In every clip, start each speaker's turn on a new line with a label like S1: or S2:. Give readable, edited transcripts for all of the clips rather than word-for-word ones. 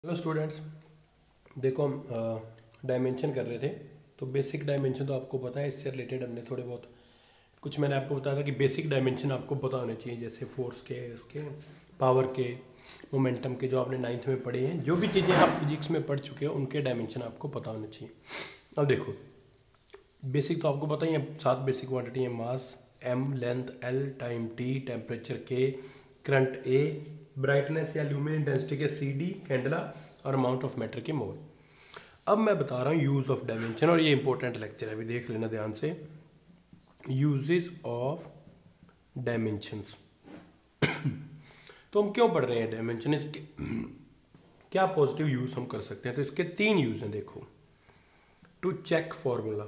S1: Hello students, देखो हम dimension कर रहे थे। तो बेसिक डायमेंशन तो आपको पता है, इससे रिलेटेड हमने थोड़े बहुत कुछ मैंने आपको बताया था कि बेसिक डायमेंशन आपको पता होने चाहिए, जैसे फोर्स के, इसके पावर के, मोमेंटम के, जो आपने 9th में पढ़े हैं। जो भी चीज़ें आप फिजिक्स में पढ़ चुके हो उनके डायमेंशन आपको पता होने चाहिए। अब देखो, बेसिक तो आपको पता ही है, 7 बेसिक क्वांटिटी है। Mass m, length l, time t, temperature k, current a, brightness या ल्यूमिन इंटेंसिटी के CD, कैंडला, और अमाउंट ऑफ मैटर के मोल। अब मैं बता रहा हूँ यूज ऑफ डायमेंशन, और ये इंपॉर्टेंट लेक्चर है, अभी देख लेना ध्यान से। Uses of dimensions. तो हम क्यों पढ़ रहे हैं डायमेंशन, इसके क्या पॉजिटिव यूज हम कर सकते हैं? तो इसके 3 यूज हैं। देखो, टू चेक फॉर्मूला,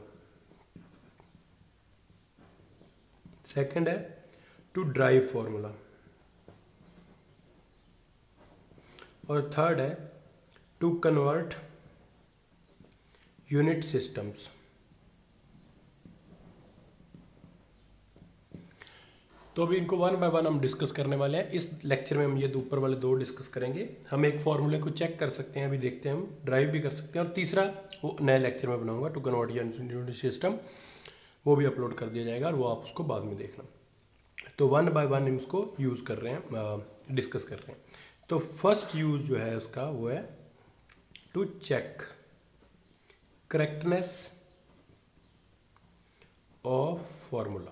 S1: सेकंड है टू ड्राइव फॉर्मूला, और थर्ड है टू कन्वर्ट यूनिट सिस्टम्स। तो अभी इनको वन बाय वन हम डिस्कस करने वाले हैं। इस लेक्चर में हम ये ऊपर वाले 2 डिस्कस करेंगे। हम एक फॉर्मूले को चेक कर सकते हैं, अभी देखते हैं, हम ड्राइव भी कर सकते हैं। और तीसरा वो नए लेक्चर में बनाऊंगा, टू कन्वर्ट यूनिट सिस्टम, वो भी अपलोड कर दिया जाएगा, और वो आप उसको बाद में देखना। तो वन बाय वन हम इसको यूज़ कर रहे हैं, डिस्कस कर रहे हैं। तो फर्स्ट यूज जो है उसका वो है to check correctness of formula.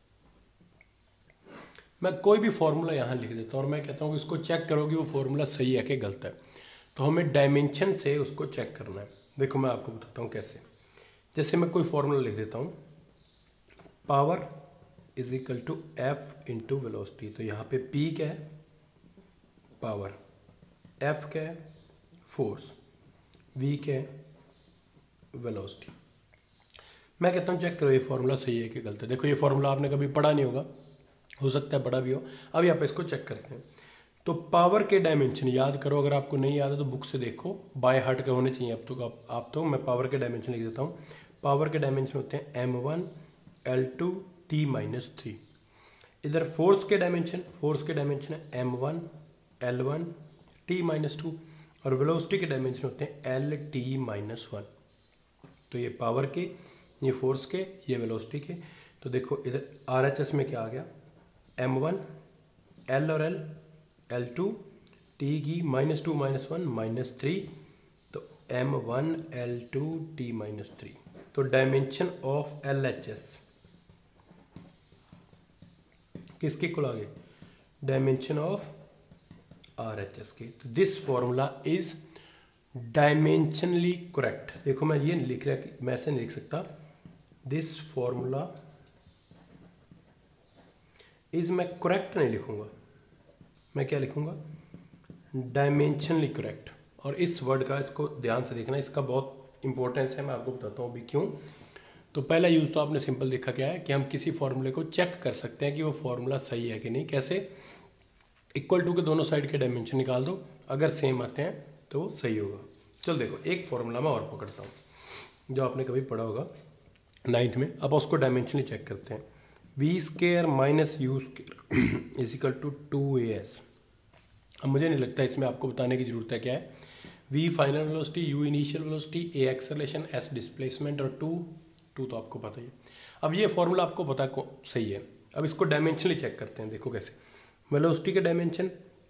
S1: मैं कोई भी फॉर्मूला यहाँ लिख देता हूँ और मैं कहता हूँ कि इसको चेक करो कि वो फॉर्मूला सही है कि गलत है। तो हमें डायमेंशन से उसको चेक करना है। देखो मैं आपको बताता हूँ कैसे। जैसे मैं कोई फॉर्मूला लिख देता हूँ, power is equal to F into velocity. तो यहाँ पे पी क्या है? पावर। एफ क्या है? फोर्स। वी क्या है? वेलोसिटी। मैं कहता हूँ चेक करो ये फॉर्मूला सही है कि गलत है। देखो, ये फॉर्मूला आपने कभी पढ़ा नहीं होगा, हो सकता है पढ़ा भी हो। अभी आप इसको चेक करते हैं। तो पावर के डायमेंशन याद करो, अगर आपको नहीं याद है तो बुक से देखो, बाय हार्ट के होने चाहिए अब तो। आप तो मैं पावर के डायमेंशन लिख देता हूँ। पावर के डायमेंशन होते हैं m1 l2 t-3। इधर फोर्स के डायमेंशन है m1 l1 t-2, और वेलोसिटी के डायमेंशन होते हैं lt-1। तो ये पावर के, ये फोर्स के, ये वेलोसिटी के। तो देखो इधर RHS में क्या आ गया? m1 l और l, l2 t की -2 -1 -3, तो m1 l2 t-3। तो डायमेंशन ऑफ LHS किसके इक्वल आ गए? डायमेंशन ऑफ RHS के। तो this formula is dimensionally correct. देखो मैं ये नहीं लिख रहा, कि मैं ऐसे नहीं लिख सकता दिस फॉर्मूला इज, मैं करेक्ट नहीं लिखूंगा, मैं क्या लिखूंगा? Dimensionally correct. और इस वर्ड का, इसको ध्यान से देखना, इसका बहुत इंपॉर्टेंस है। मैं आपको बताता हूँ अभी क्यों। तो पहला यूज तो आपने सिंपल देखा क्या है, कि हम किसी फॉर्मूले को चेक कर सकते हैं कि वो फॉर्मूला सही है कि नहीं। कैसे? इक्वल टू के दोनों साइड के डायमेंशन निकाल दो, अगर सेम आते हैं तो वो सही होगा। चल देखो, एक फॉर्मूला मैं और पकड़ता हूँ जो आपने कभी पढ़ा होगा 9th में। अब उसको डायमेंशनली चेक करते हैं। v² - u² is equal to 2as। अब मुझे नहीं लगता इसमें आपको बताने की ज़रूरत है क्या है। v final velocity, u initial velocity, a acceleration, s displacement, और 2 तो आपको पता ही है। अब ये फॉर्मूला आपको पता सही है। अब इसको डायमेंशनली चेक करते हैं। देखो कैसे। वेलोसिटी के डायमेंशन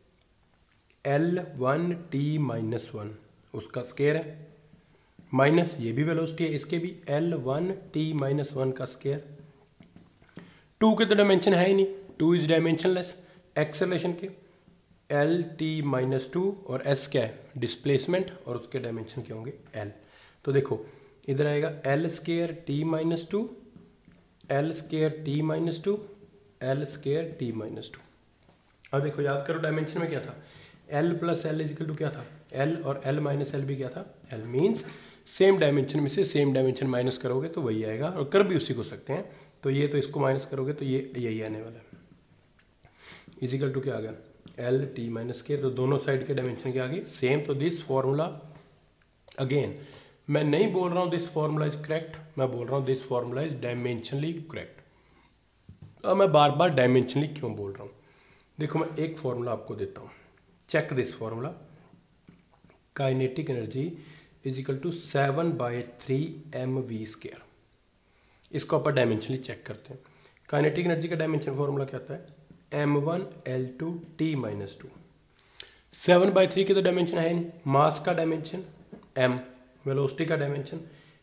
S1: l1 t-1, उसका स्केयर है, माइनस ये भी वेलोसिटी है, इसके भी l1 t-1 का स्केयर। 2 के तो डायमेंशन है ही नहीं, 2 इज डायमेंशनलेस। एक्सेलरेशन के l t-2, और s क्या है? डिस्प्लेसमेंट, और उसके डायमेंशन क्या होंगे? l। तो देखो इधर आएगा l² t-2, l² t-2, l² t-2। अब देखो याद करो डायमेंशन में क्या था? l + l इजिकल टू क्या था? l, और l - l भी क्या था? l। मीन्स सेम डायमेंशन में से सेम डायमेंशन माइनस करोगे तो वही आएगा, और कर भी उसी को सकते हैं। तो ये तो इसको माइनस करोगे तो ये यही आने वाला है। इजिकल टू क्या आ गया? l t-, तो दोनों साइड के डायमेंशन क्या आ गए? सेम। तो दिस फॉर्मूला, अगेन मैं नहीं बोल रहा हूँ दिस फॉर्मूला इज करेक्ट, मैं बोल रहा हूँ this formula is dimensionally correct. अब मैं बार बार डायमेंशनली क्यों बोल रहा हूँ? देखो मैं एक फॉर्मूला आपको देता हूँ, check this formula. Kinetic energy is equal to 7/3 mv²। इसको अपन डायमेंशनली चेक करते हैं। काइनेटिक एनर्जी का डायमेंशन फॉर्मूला क्या होता है, m1l2t-2। 7/3 के तो डायमेंशन है नहीं, मास का डायमेंशन m, वेलोसिटी का डायमेंशन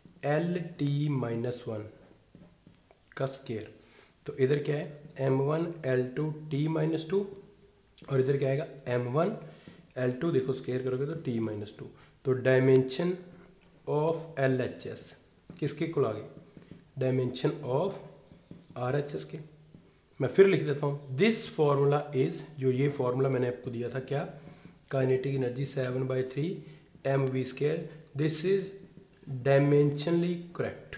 S1: lt-1 का स्केयर। तो इधर क्या है m1l2t-2 और इधर क्या आएगा m1l2, देखो स्केयर करोगे तो t-2। तो डायमेंशन ऑफ LHS किसके इक्वल आ गई, डायमेंशन ऑफ RHS के। मैं फिर लिख देता हूँ, दिस फॉर्मूला इज, जो ये फॉर्मूला मैंने आपको दिया था क्या, kinetic energy 7/3 mv², this is dimensionally correct.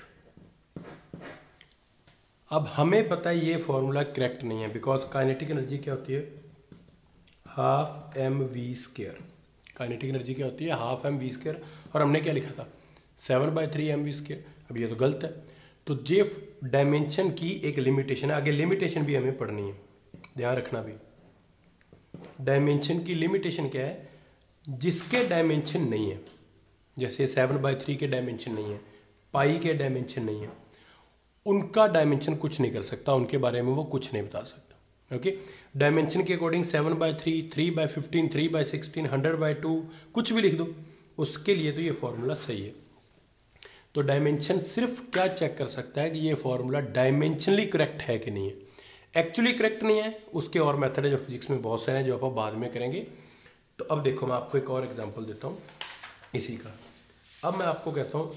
S1: अब हमें पता है ये फॉर्मूला करेक्ट नहीं है, बिकॉज काइनेटिक एनर्जी क्या होती है, हाफ mv²। काइनेटिक एनर्जी क्या होती है, हाफ mv², और हमने क्या लिखा था 7/3 mv²। अब ये तो गलत है। तो ये डायमेंशन की एक लिमिटेशन है, आगे लिमिटेशन भी हमें पढ़नी है, ध्यान रखना भी। डायमेंशन की लिमिटेशन क्या है, जिसके डायमेंशन नहीं है, जैसे 7/3 के डायमेंशन नहीं है, पाई के डायमेंशन नहीं है, उनका डायमेंशन कुछ नहीं कर सकता, उनके बारे में वो कुछ नहीं बता सकता। ओके, डायमेंशन के अकॉर्डिंग 7/3, 3/15, 3/16, 100/2 कुछ भी लिख दो, उसके लिए तो ये फॉर्मूला सही है। तो डायमेंशन सिर्फ क्या चेक कर सकता है कि ये फॉर्मूला डायमेंशनली करेक्ट है कि नहीं है। एक्चुअली करेक्ट नहीं है, उसके और मेथड है जो फिजिक्स में बहुत सारे हैं, जो आप बाद में करेंगे। तो अब देखो, मैं आपको एक और एग्जांपल देता हूँ इसी का। अब मैं आपको कहता हूँ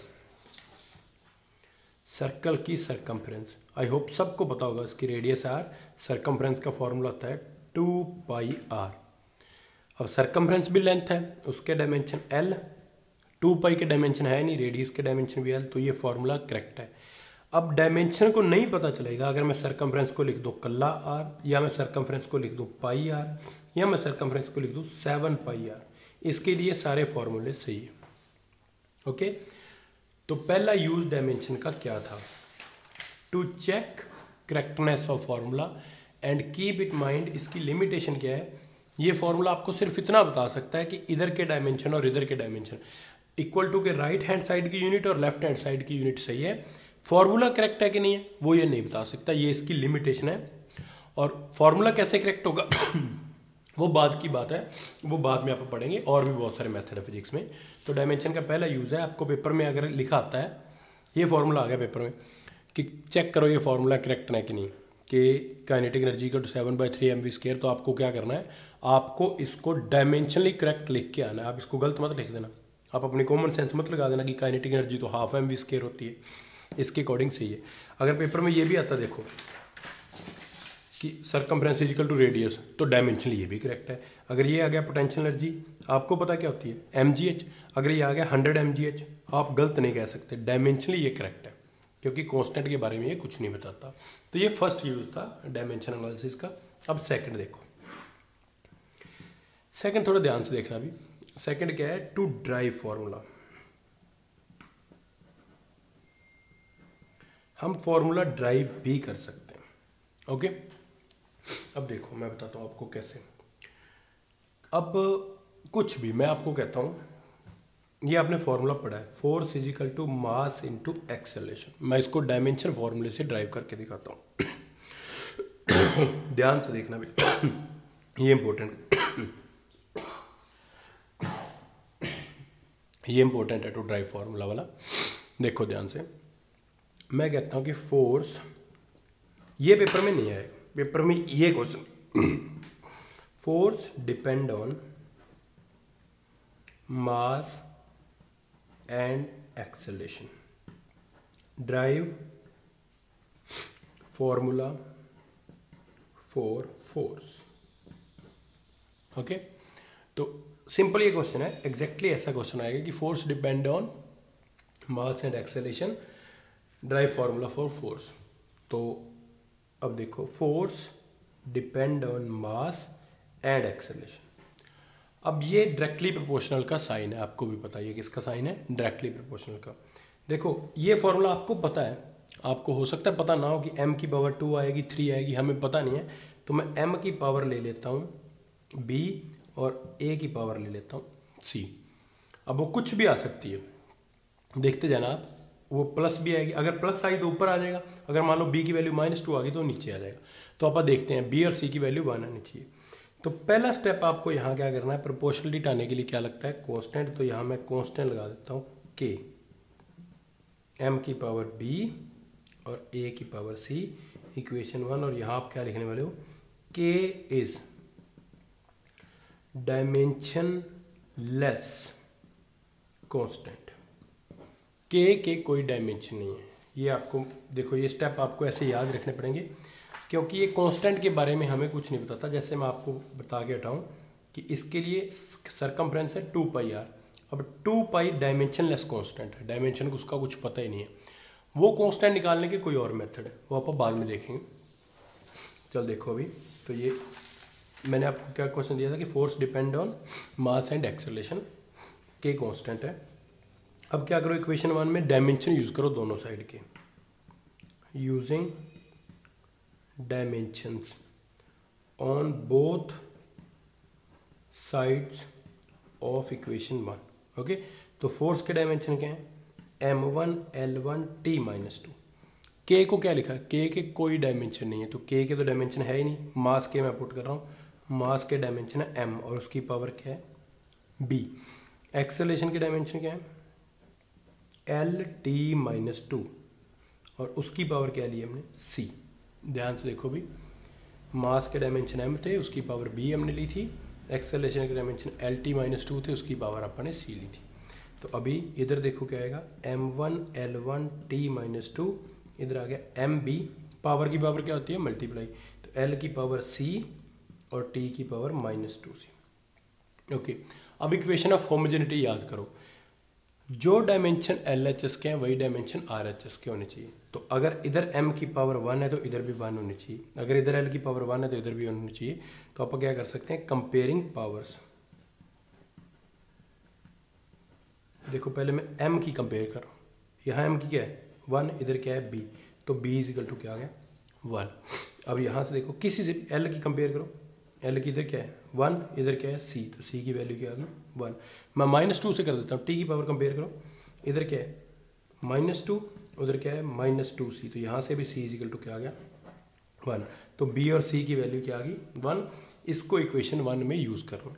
S1: सर्कल की सरकमफ्रेंस। आई होप सबको पता होगा, इसकी रेडियस r, सरकमफ्रेंस का फॉर्मूला होता है 2πr। अब सरकमफ्रेंस भी लेंथ है, उसके डायमेंशन l, 2π के डायमेंशन है नहीं, रेडियस के डायमेंशन भी l, तो ये फॉर्मूला करेक्ट है। अब डायमेंशन को नहीं पता चलेगा अगर मैं सरकमफ्रेंस को लिख दूँ कल्ला r, या मैं सरकमफ्रेंस को लिख दूँ πr, या मैं सरकमफ्रेंस को लिख दूँ 7πr। इसके लिए सारे फॉर्मूले सही है। ओके, तो पहला यूज डायमेंशन का क्या था, to check correctness of formula and keep it mind. इसकी लिमिटेशन क्या है, ये फॉर्मूला आपको सिर्फ इतना बता सकता है कि इधर के डायमेंशन और इधर के डायमेंशन इक्वल टू के राइट हैंड साइड की यूनिट और लेफ्ट हैंड साइड की यूनिट सही है। फॉर्मूला करेक्ट है कि नहीं है वो ये नहीं बता सकता, ये इसकी लिमिटेशन है। और फॉर्मूला कैसे करेक्ट होगा वो बाद की बात है, वो बाद में आप पढ़ेंगे, और भी बहुत सारे मेथड है फिजिक्स में। तो डायमेंशन का पहला यूज़ है, आपको पेपर में अगर लिखा आता है, ये फॉर्मूला आ गया पेपर में कि चेक करो ये फॉर्मूला करेक्ट है कि नहीं, कि काइनेटिक एनर्जी का 7/3 mv², तो आपको क्या करना है, आपको इसको डायमेंशनली करेक्ट लिख के आना है। आप इसको गलत मत लिख देना, आप अपनी कॉमन सेंस मत लगा देना कि काइनेटिक एनर्जी तो हाफ mv² होती है, इसके अकॉर्डिंग सही है। अगर पेपर में ये भी आता देखो कि circumference is equal to radius, तो डायमेंशनली ये भी करेक्ट है। अगर ये आ गया पोटेंशियल एनर्जी, आपको पता क्या होती है mgh, अगर ये आ गया 100 mgh, आप गलत नहीं कह सकते, डायमेंशनली ये करेक्ट है, क्योंकि कांस्टेंट के बारे में ये कुछ नहीं बताता। तो ये फर्स्ट यूज था डायमेंशन एनालिसिस का। अब सेकंड देखो, सेकंड थोड़ा ध्यान से देखना भी। सेकंड क्या है, टू ड्राइव फॉर्मूला। हम फॉर्मूला ड्राइव भी कर सकते हैं। ओके, अब देखो मैं बताता हूँ आपको कैसे। अब कुछ भी मैं आपको कहता हूँ, ये आपने फॉर्मूला पढ़ा है, force is equal to mass into acceleration. मैं इसको डायमेंशन फॉर्मूले से ड्राइव करके दिखाता हूँ ध्यान से देखना भी ये इंपॉर्टेंट है टू ड्राइव फॉर्मूला वाला। देखो ध्यान से, मैं कहता हूँ कि फोर्स, ये पेपर में नहीं आए, पेपर में ये question, force depend on mass and acceleration, derive formula for force. Okay, तो सिंपल ये क्वेश्चन है, एग्जैक्टली ऐसा क्वेश्चन आएगा कि force depend on mass and acceleration, derive formula for force. तो अब देखो, force depend on mass and acceleration. अब ये डायरेक्टली प्रोपोर्शनल का साइन है, आपको भी पता है ये किसका साइन है, डायरेक्टली प्रोपोर्शनल का। देखो ये फॉर्मूला आपको पता है, आपको हो सकता है पता ना हो कि m की पावर 2 आएगी 3 आएगी, हमें पता नहीं है, तो मैं m की पावर ले लेता हूँ b और a की पावर ले लेता हूँ c। अब वो कुछ भी आ सकती है, देखते जाना आप। वो प्लस भी आएगी, अगर प्लस आई तो ऊपर आ जाएगा, अगर मान लो बी की वैल्यू -2 आ गई तो नीचे आ जाएगा। तो आप देखते हैं बी और सी की वैल्यू 1 आनी चाहिए। तो पहला स्टेप आपको यहाँ क्या करना है, प्रोपोर्शनलिटी आने के लिए क्या लगता है, कांस्टेंट। तो यहाँ मैं कांस्टेंट लगा देता हूँ के, m की पावर b और a की पावर c, इक्वेशन 1। और यहाँ आप क्या लिखने वाले हो, k is dimensionless constant. के कोई डायमेंशन नहीं है। ये आपको देखो, ये स्टेप आपको ऐसे याद रखने पड़ेंगे, क्योंकि ये कांस्टेंट के बारे में हमें कुछ नहीं बताता। जैसे मैं आपको बता के हटाऊँ कि इसके लिए सरकमफ्रेंस है 2πr। अब 2π डायमेंशनलेस कांस्टेंट है, डायमेंशन को उसका कुछ पता ही नहीं है। वो कांस्टेंट निकालने के कोई और मेथड है, वो आप बाद में देखेंगे। चल देखो अभी, तो ये मैंने आपको क्या क्वेश्चन दिया था कि force depend on mass and acceleration, K constant है। अब क्या करो, इक्वेशन 1 में डायमेंशन यूज़ करो दोनों साइड के, using dimensions on both sides of equation 1। Okay, तो फोर्स के डायमेंशन क्या है, m1 l1 t -2। के को क्या लिखा है, के कोई डायमेंशन नहीं है, तो के तो डायमेंशन है ही नहीं। मास के मैं पुट कर रहा हूँ, मास के डायमेंशन है m और उसकी पावर क्या है b। एक्सेलरेशन के डायमेंशन क्या है l t -2 और उसकी पावर क्या ली हमने c। ध्यान से देखो भी, मास के डायमेंशन m थे, उसकी पावर b हमने ली थी। एक्सेलरेशन के डायमेंशन l t -2 थे, उसकी पावर अपने c ली थी। तो अभी इधर देखो क्या आएगा, m1 l1 t -2, इधर आ गया mb। पावर की पावर क्या होती है, मल्टीप्लाई, तो l की पावर c और t की पावर -2c। ओके, अब इक्वेशन ऑफ होमोजेनिटी याद करो, जो डायमेंशन LHS के हैं वही डायमेंशन RHS के होने चाहिए। तो अगर इधर m की पावर 1 है तो इधर भी 1 होनी चाहिए, अगर इधर l की पावर 1 है तो इधर भी 1 होनी चाहिए। तो आप क्या कर सकते हैं, कंपेयरिंग पावर्स। देखो पहले मैं m की कंपेयर कर रहा हूँ, यहाँ m की क्या है 1, इधर क्या है b, तो b इजिकल टू क्या आ गया 1। अब यहाँ से देखो किसी से l की कंपेयर करो, l की इधर क्या है 1, इधर क्या है c, तो c की वैल्यू क्या आ गई 1। मैं -2 से कर देता हूँ, t की पावर कंपेयर करो, इधर क्या है -2, उधर क्या है -2c, तो यहाँ से भी c इजिकल टू क्या आ गया 1। तो b और c की वैल्यू क्या आ गई 1। इसको इक्वेशन 1 में यूज़ करो,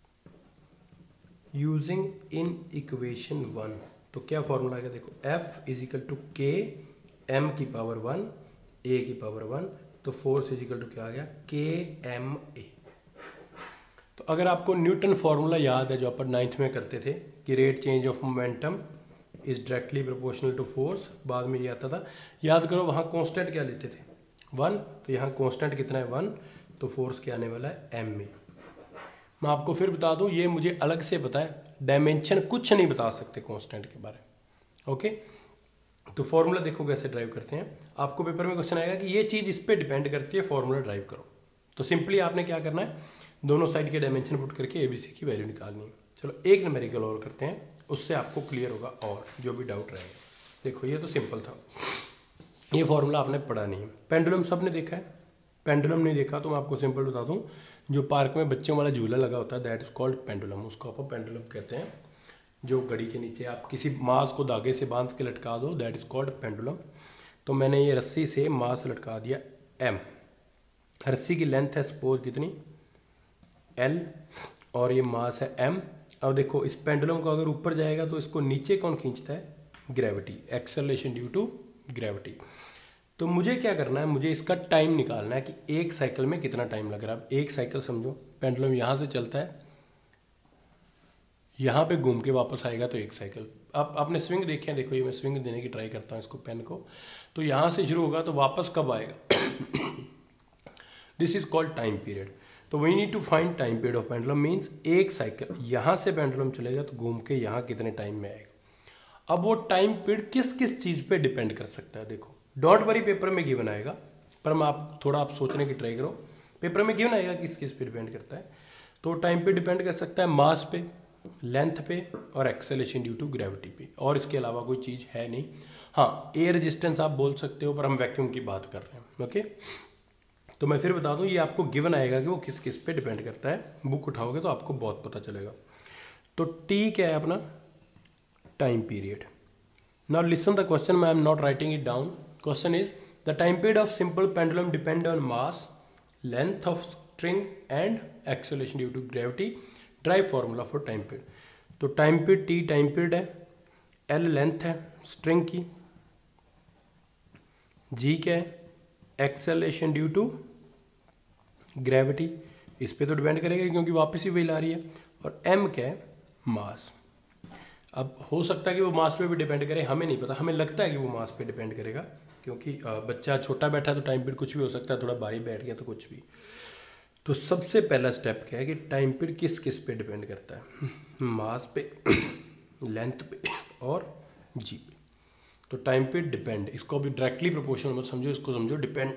S1: यूजिंग इन इक्वेशन 1। तो क्या फॉर्मूला आएगा, देखो f equal to K, m की पावर 1, a की पावर 1, तो फोर्स इजिकल टू क्या आ गया के एम ए। तो अगर आपको न्यूटन फार्मूला याद है जो अपन 9th में करते थे कि rate change of momentum is directly proportional to force, बाद में ये आता था, याद करो वहाँ कांस्टेंट क्या लेते थे 1, तो यहाँ कांस्टेंट कितना है 1, तो फोर्स क्या आने वाला है एम ए। मैं आपको फिर बता दूं, ये मुझे अलग से पता है, डायमेंशन कुछ नहीं बता सकते कांस्टेंट के बारे में। ओके, तो फॉर्मूला देखो कैसे ड्राइव करते हैं। आपको पेपर में क्वेश्चन आएगा कि ये चीज़ इस पर डिपेंड करती है, फॉर्मूला ड्राइव करो। तो सिंपली आपने क्या करना है, दोनों साइड के डायमेंशन पुट करके ABC की वैल्यू निकालनी है। चलो एक न्यूमेरिकल और करते हैं, उससे आपको क्लियर होगा और जो भी डाउट रहेगा। देखो ये तो सिंपल था, ये फॉर्मूला आपने पढ़ा नहीं है। पेंडुलम सब ने देखा है, पेंडुलम नहीं देखा तो मैं आपको सिंपल बता दूं, जो पार्क में बच्चों वाला झूला लगा होता है दैट इज कॉल्ड पेंडुलम, उसको आप पेंडुलम कहते हैं। जो घड़ी के नीचे आप किसी मास को धागे से बांध के लटका दो दैट इज कॉल्ड पेंडुलम। तो मैंने ये रस्सी से मास लटका दिया m, रस्सी की लेंथ है सपोज कितनी l और ये मास है m। अब देखो इस पेंडुलम को अगर ऊपर जाएगा तो इसको नीचे कौन खींचता है, gravity, acceleration due to gravity. तो मुझे क्या करना है, मुझे इसका टाइम निकालना है कि एक साइकिल में कितना टाइम लग रहा है। अब एक साइकिल समझो, पेंडुलम यहाँ से चलता है, यहाँ पे घूम के वापस आएगा तो एक साइकिल। अब आपने स्विंग देखे हैं, देखो ये मैं स्विंग देने की ट्राई करता हूँ इसको पेन को, तो यहाँ से शुरू होगा तो वापस कब आएगा this is called time period. तो we need to find time period of pendulum, means एक साइकिल यहाँ से पेंडुलम चलेगा तो घूम के यहाँ कितने टाइम में आएगा। अब वो टाइम पीरियड किस किस चीज़ पे डिपेंड कर सकता है, देखो डोंट वरी पेपर में गिवन आएगा, पर मैं आप थोड़ा आप सोचने की ट्राई करो, पेपर में गिवन आएगा किस किस पे डिपेंड करता है। तो टाइम पे डिपेंड कर सकता है मास पे, लेंथ पे और एक्सेलरेशन ड्यू टू ग्रेविटी पे, और इसके अलावा कोई चीज़ है नहीं। हाँ एयर रेजिस्टेंस आप बोल सकते हो, पर हम वैक्यूम की बात कर रहे हैं। ओके, तो मैं फिर बता दूं, ये आपको गिवन आएगा कि वो किस किस पे डिपेंड करता है, बुक उठाओगे तो आपको बहुत पता चलेगा। तो टी क्या है अपना time period. Now listen the question, I am not writing it down. Question is, the time period of simple pendulum depend on mass, length of string and acceleration due to gravity. Derive formula for time period. तो time period T time period है, L length है string की, G क्या है acceleration due to gravity, इस पे तो depend करेगा क्योंकि वापस ही वही ला रही है, और एम क्या है मास। अब हो सकता है कि वो मास पे भी डिपेंड करे, हमें नहीं पता, हमें लगता है कि वो मास पे डिपेंड करेगा क्योंकि बच्चा छोटा बैठा तो टाइम पीरियड कुछ भी हो सकता है, थोड़ा भारी बैठ गया तो कुछ भी। तो सबसे पहला स्टेप क्या है कि टाइम पीरियड किस किस पे डिपेंड करता है, मास पे, लेंथ पे और जी पे। तो टाइम पीरियड डिपेंड, इसको अभी डायरेक्टली प्रोपोर्शनल मत समझो, इसको समझो डिपेंड।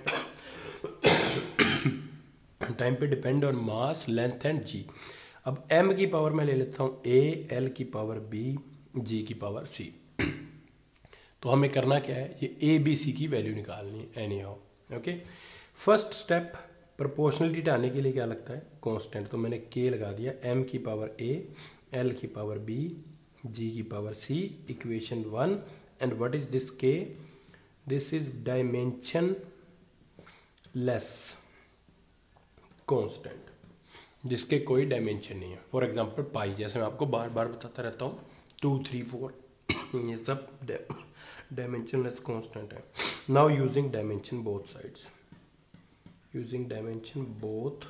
S1: टाइम पे depend on mass, length and G. अब एम की पावर मैं ले लेता हूँ ए, एल की पावर बी, जी की पावर सी। तो हमें करना क्या है, ये ए बी सी की वैल्यू निकालनी है anyhow. Okay, first step proportionality हटाने के लिए क्या लगता है कांस्टेंट, तो मैंने के लगा दिया, एम की पावर ए, एल की पावर बी, जी की power C, equation 1। And what is this K, this is dimensionless constant, जिसके कोई डायमेंशन नहीं है। फॉर एग्जांपल पाई, जैसे मैं आपको बार बार बताता रहता हूँ, 2, 3, 4 ये सब डायमेंशनलेस कांस्टेंट है। Now using dimension both sides, using dimension both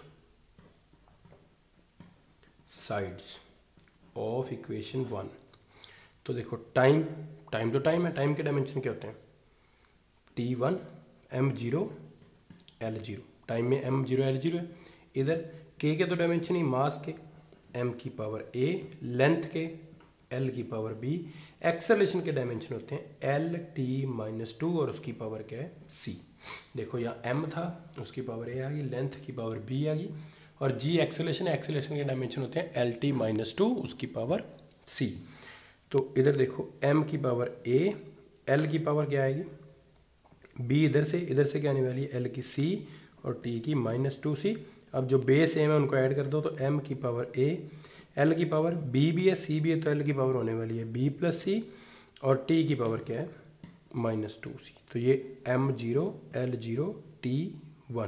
S1: sides of equation 1। तो देखो टाइम, टाइम तो टाइम है, टाइम के डायमेंशन क्या होते हैं, t1 m0 l0, टाइम में m0 l0 है। इधर k के तो डायमेंशन ही मास के, m की पावर a, लेंथ के l की पावर b, एक्सेलरेशन के डायमेंशन होते हैं lt-2 और उसकी पावर क्या है c। देखो यहाँ m था, उसकी पावर a आ गई, लेंथ की पावर b आ गई, और g एक्सेलरेशन है, एक्सेलरेशन के डायमेंशन होते हैं lt-2 उसकी पावर c। तो इधर देखो m की पावर a, l की पावर क्या आएगी b, इधर से क्या आने वाली है l की c और t की -2c। अब जो बेस m है उनको ऐड कर दो, तो m की पावर a, l की पावर b भी है, c भी है, तो l की पावर होने वाली है b + c, और t की पावर क्या है -2c। तो ये m0 l0 t1,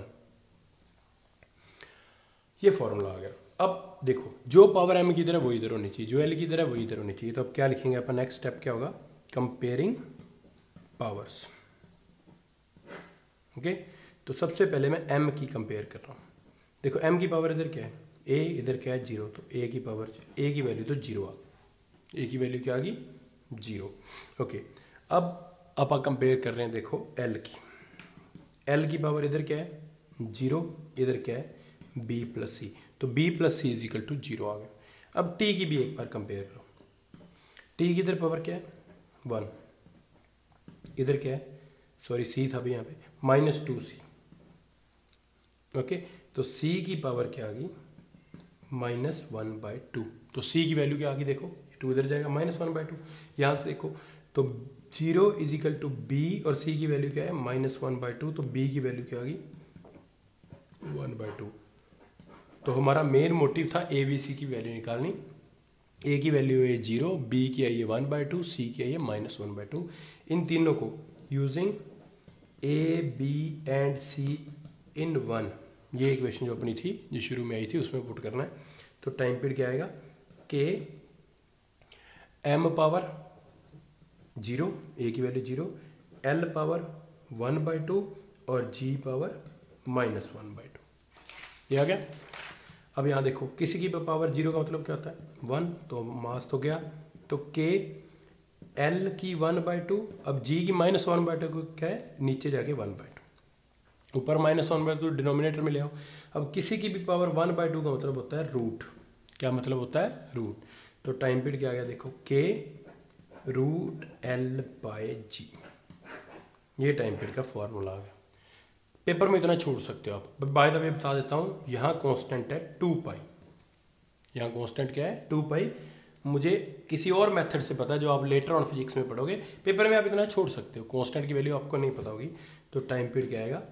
S1: ये फॉर्मूला आ गया। अब देखो जो पावर m की तरह वही इधर होनी चाहिए, जो l की तरह वही इधर होनी चाहिए। तो अब क्या लिखेंगे अपन, नेक्स्ट स्टेप क्या होगा, कंपेयरिंग पावर्स। ओके, तो सबसे पहले मैं m की कंपेयर कर रहा हूँ। देखो m की पावर इधर क्या है a, इधर क्या है 0, तो a की पावर, a की वैल्यू तो 0 आ गई, a की वैल्यू क्या आ गई 0। ओके, अब आप कंपेयर कर रहे हैं, देखो l की, l की पावर इधर क्या है 0, इधर क्या है b + c, तो b + c = 0 आ गया। अब t की भी एक बार कंपेयर करो, t की इधर पावर क्या है 1, इधर क्या है, सॉरी c था भी यहाँ पे -2c। ओके, तो c की पावर क्या आ गई -1/2, तो c की वैल्यू क्या आ गई, देखो 2 इधर जाएगा -1/2, यहाँ से देखो तो 0 = b, और c की वैल्यू क्या है -1/2, तो b की वैल्यू क्या आ गई 1/2। तो हमारा मेन मोटिव था ए बी सी की वैल्यू निकालनी। ए की वैल्यू है 0, बी की आई है 1/2, सी की आई है -1/2। इन तीनों को using A B and C in 1, ये इक्वेशन जो अपनी थी जो शुरू में आई थी उसमें पुट करना है। तो टाइम पीरियड क्या आएगा के m पावर 0, ए की वैल्यू 0, l पावर 1/2 और g पावर -1/2, ये आ गया। अब यहाँ देखो किसी की पावर 0 का मतलब क्या होता है 1, तो मास तो गया, तो k l की 1/2, अब g की -1/2 को क्या है नीचे जाके 1/2, ऊपर -1/2 डिनोमिनेटर में ले आओ। अब किसी की भी पावर 1/2 का मतलब होता है रूट, क्या मतलब होता है रूट। तो टाइम पीरियड क्या आ गया देखो k √l/g, ये टाइम पीरियड का फॉर्मूला आ गया। पेपर में इतना छोड़ सकते हो आप। बाय द वे बता देता हूँ, यहाँ कांस्टेंट है 2π, यहाँ कांस्टेंट क्या है 2π। मुझे किसी और मेथड से पता है जो आप लेटर ऑन फिजिक्स में पढ़ोगे, पेपर में आप इतना छोड़ सकते हो, कांस्टेंट की वैल्यू आपको नहीं पता होगी। तो टाइम पीरियड क्या आएगा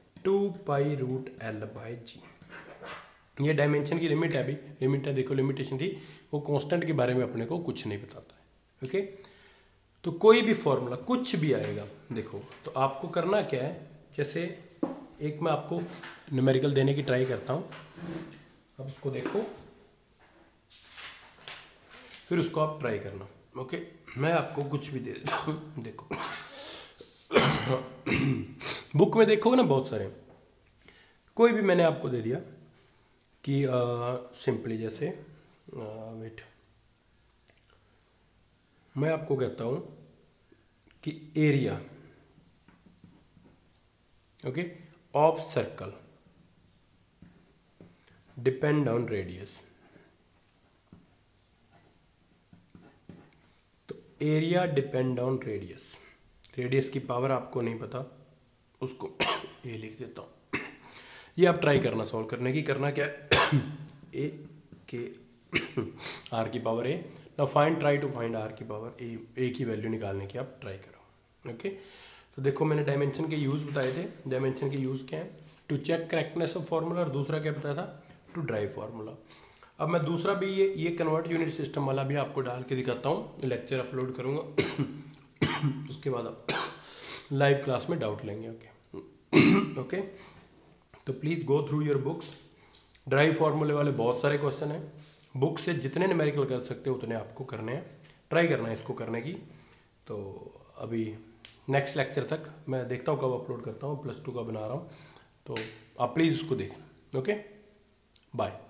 S1: 2π√l/g। ये डायमेंशन की लिमिट है, अभी लिमिट है, देखो लिमिटेशन थी, वो कांस्टेंट के बारे में अपने को कुछ नहीं बताता है। ओके। तो कोई भी फॉर्मूला कुछ भी आएगा, देखो तो आपको करना क्या है, जैसे एक मैं आपको न्यूमेरिकल देने की ट्राई करता हूँ, अब उसको देखो फिर उसको आप ट्राई करना। ओके, मैं आपको कुछ भी दे देता हूँ, देखो बुक में देखोगे ना बहुत सारे, कोई भी मैंने आपको दे दिया कि सिंपली जैसे वेट, मैं आपको कहता हूँ कि area okay of circle depend on radius. तो area depend on radius, radius की पावर आपको नहीं पता, उसको ये लिख देता हूँ। ये आप ट्राई करना सॉल्व करने की, करना क्या है ए के आर की पावर ए, ना find try to find R की पावर ए की वैल्यू निकालने की आप ट्राई करो। ओके, तो देखो मैंने डायमेंशन के यूज़ बताए थे, डायमेंशन के यूज़ क्या है, to check correctness of formula, और दूसरा क्या बताया था, टू ड्राइव फार्मूला। अब मैं दूसरा भी ये कन्वर्ट यूनिट सिस्टम वाला भी आपको डाल के दिखाता हूँ, लेक्चर अपलोड करूँगा उसके बाद आप लाइव क्लास में डाउट लेंगे। ओके ओके, तो please go through your books, derive फार्मूले वाले बहुत सारे क्वेश्चन हैं, बुक से जितने न्यूमेरिकल कर सकते हो उतने आपको करने हैं, ट्राई करना है इसको करने की। तो अभी नेक्स्ट लेक्चर तक मैं देखता हूँ कब अपलोड करता हूँ, +2 का बना रहा हूँ, तो आप प्लीज़ उसको देखना। Okay, bye.